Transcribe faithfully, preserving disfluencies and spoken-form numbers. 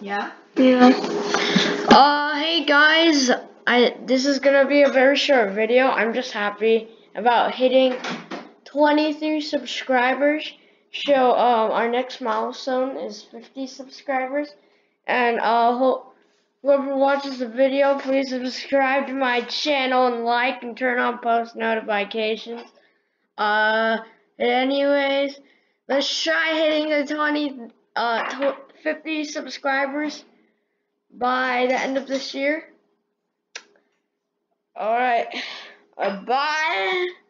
Yeah. Yeah. Uh, hey guys, I this is gonna be a very short video. I'm just happy about hitting twenty-three subscribers. So um, our next milestone is fifty subscribers, and uh, ho whoever watches the video, please subscribe to my channel and like and turn on post notifications. Uh, anyways, let's try hitting the twenty uh fifty subscribers by the end of this year. Alright. Uh, bye.